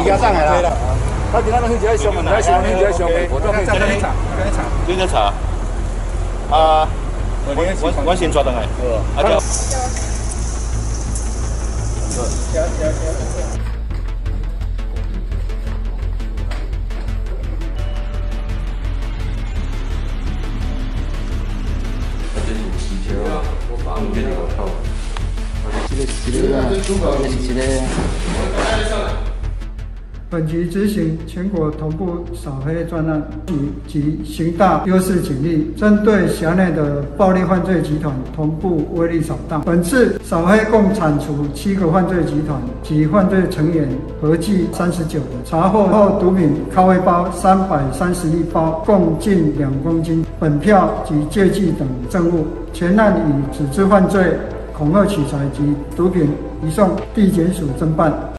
加上来啦。他今仔日去一个上门，来上门去一个上门，我都可以跟你查，跟你查。 你在查？啊，我先抓上来。啊，叫。 本局执行全国同步扫黑专案及刑大优势警力，针对辖内的暴力犯罪集团同步威力扫荡。本次扫黑共铲除7个犯罪集团及犯罪成员，合计39人。查获后毒品咖啡包331包，共近2公斤，本票及借据等证物。全案以组织犯罪、恐吓取财及毒品移送地检署侦办。